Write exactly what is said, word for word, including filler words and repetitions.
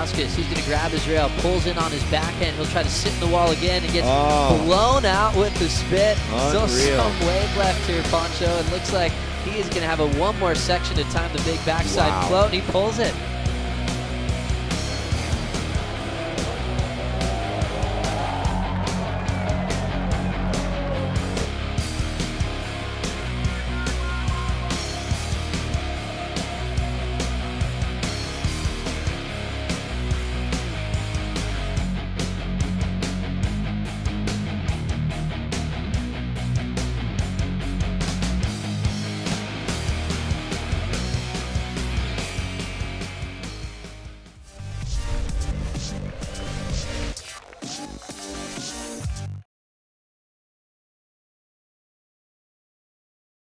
Gudauskas. He's going to grab his rail, pulls in on his backhand. He'll try to sit in the wall again and gets oh. blown out with the spit. Unreal. Still some wave left here, Poncho. It looks like he is going to have a one more section to time the big backside wow. float, and he pulls it.